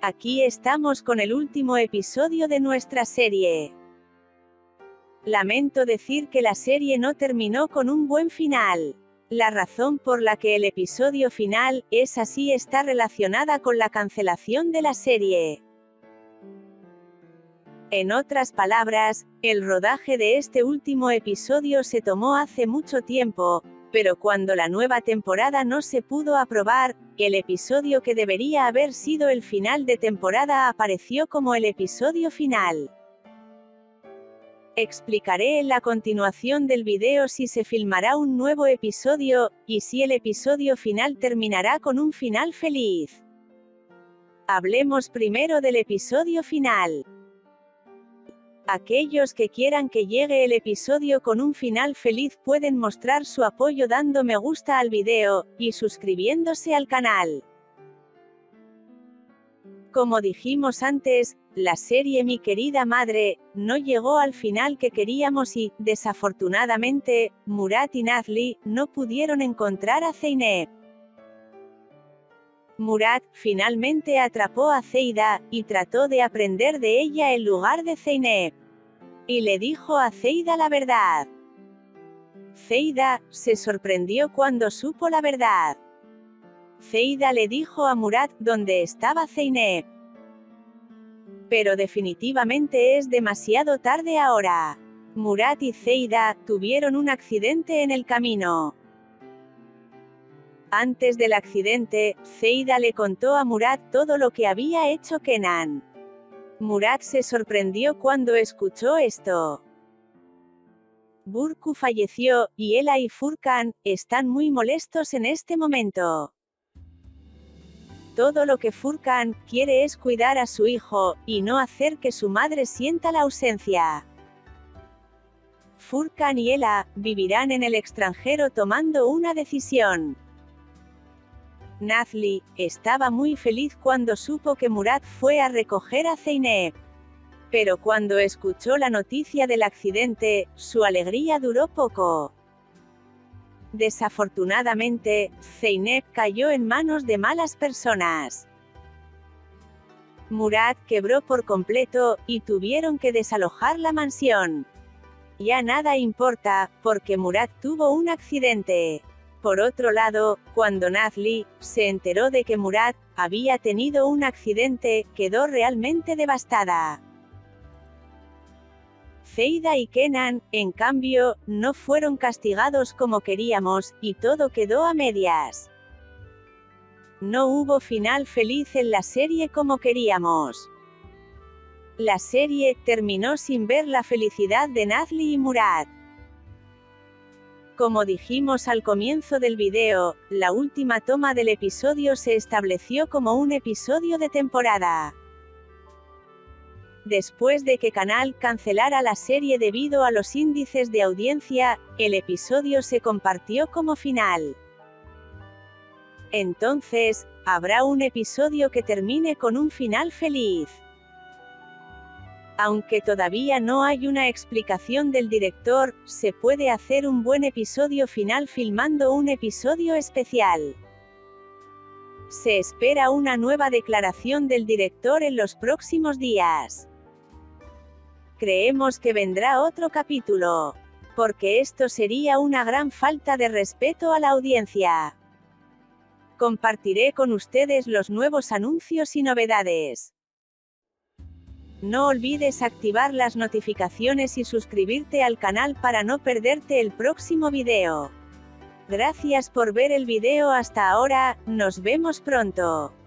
Aquí estamos con el último episodio de nuestra serie. Lamento decir que la serie no terminó con un buen final. La razón por la que el episodio final es así está relacionada con la cancelación de la serie. En otras palabras, el rodaje de este último episodio se tomó hace mucho tiempo, pero cuando la nueva temporada no se pudo aprobar, el episodio que debería haber sido el final de temporada apareció como el episodio final. Explicaré en la continuación del video si se filmará un nuevo episodio, y si el episodio final terminará con un final feliz. Hablemos primero del episodio final. Aquellos que quieran que llegue el episodio con un final feliz pueden mostrar su apoyo dando me gusta al video, y suscribiéndose al canal. Como dijimos antes, la serie Mi querida madre, no llegó al final que queríamos y, desafortunadamente, Murat y Nazli no pudieron encontrar a Zeynep. Murat, finalmente atrapó a Zeida, y trató de aprender de ella en lugar de Zeynep. Y le dijo a Zeida la verdad. Zeida se sorprendió cuando supo la verdad. Zeida le dijo a Murat dónde estaba Zeynep. Pero definitivamente es demasiado tarde ahora. Murat y Zeida tuvieron un accidente en el camino. Antes del accidente, Zeida le contó a Murat todo lo que había hecho Kenan. Murat se sorprendió cuando escuchó esto. Burcu falleció, y Ela y Furkan están muy molestos en este momento. Todo lo que Furkan quiere es cuidar a su hijo, y no hacer que su madre sienta la ausencia. Furkan y Ela vivirán en el extranjero tomando una decisión. Nazli estaba muy feliz cuando supo que Murat fue a recoger a Zeynep. Pero cuando escuchó la noticia del accidente, su alegría duró poco. Desafortunadamente, Zeynep cayó en manos de malas personas. Murat quebró por completo, y tuvieron que desalojar la mansión. Ya nada importa, porque Murat tuvo un accidente. Por otro lado, cuando Nazli se enteró de que Murat había tenido un accidente, quedó realmente devastada. Zeida y Kenan, en cambio, no fueron castigados como queríamos, y todo quedó a medias. No hubo final feliz en la serie como queríamos. La serie terminó sin ver la felicidad de Nazli y Murat. Como dijimos al comienzo del video, la última toma del episodio se estableció como un episodio de temporada. Después de que Canal cancelara la serie debido a los índices de audiencia, el episodio se compartió como final. Entonces, habrá un episodio que termine con un final feliz. Aunque todavía no hay una explicación del director, se puede hacer un buen episodio final filmando un episodio especial. Se espera una nueva declaración del director en los próximos días. Creemos que vendrá otro capítulo, porque esto sería una gran falta de respeto a la audiencia. Compartiré con ustedes los nuevos anuncios y novedades. No olvides activar las notificaciones y suscribirte al canal para no perderte el próximo video. Gracias por ver el video hasta ahora, nos vemos pronto.